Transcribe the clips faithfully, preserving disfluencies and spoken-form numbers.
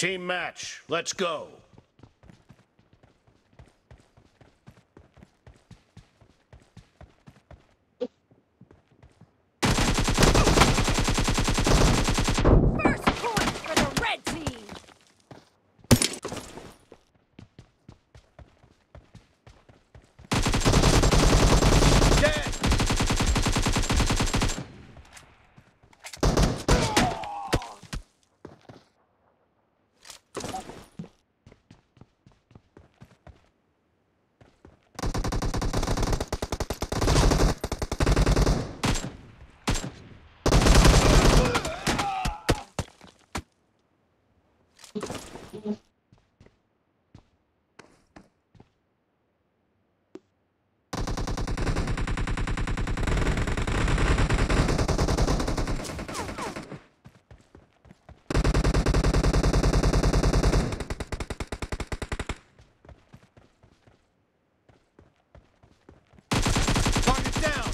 Team match, let's go. First point for the red team. Dead. Target down.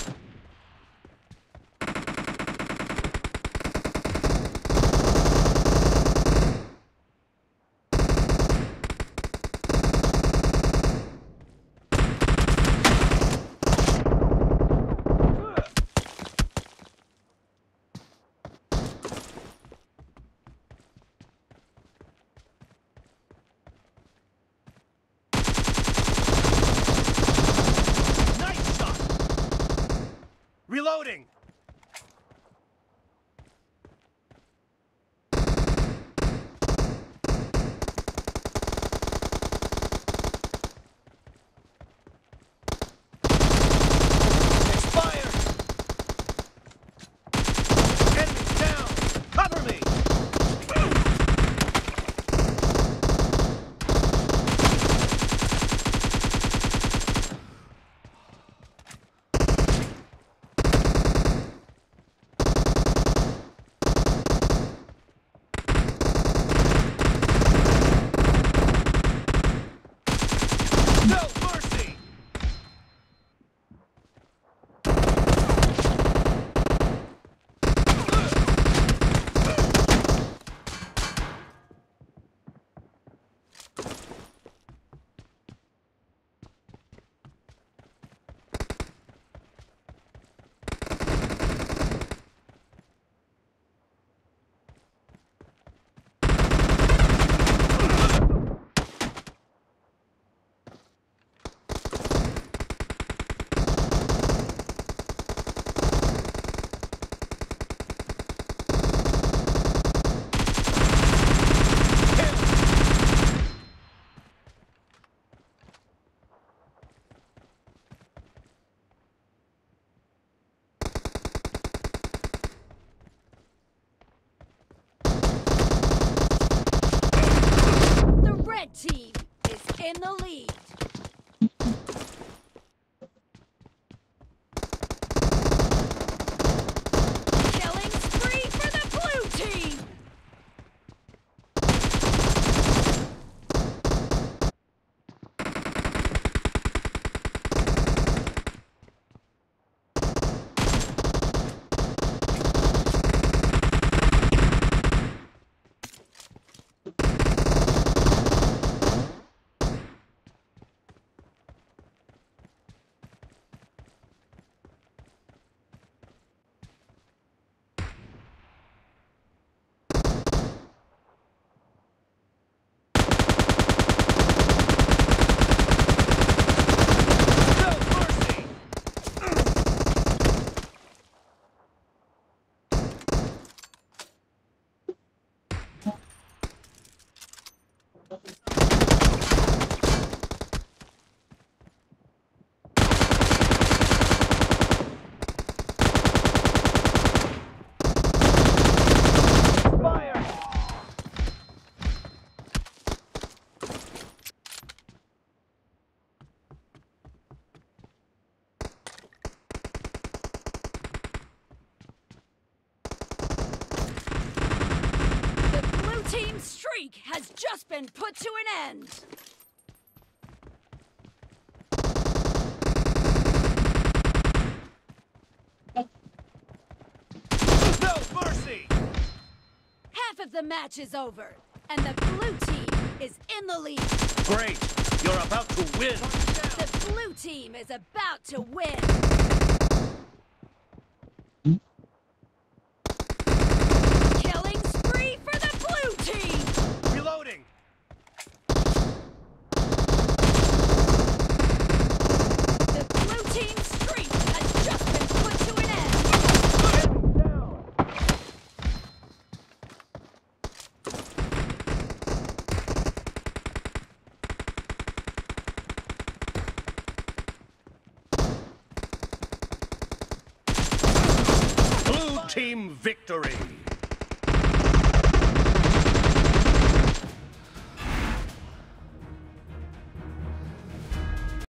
Nice shot. Reloading. Expired. Enemies down. Cover me. No mercy. The red team is in the lead. Killing spree for the blue team. No mercy. Expired. The blue team's streak has just been put to an end. No mercy. Half of the match is over, and the blue team is in the lead. Great. You're about to win. The blue team is about to win. Killing spree for the blue team. Reloading. The blue team's streak has just been put to an end. Enemy down. Blue team victory.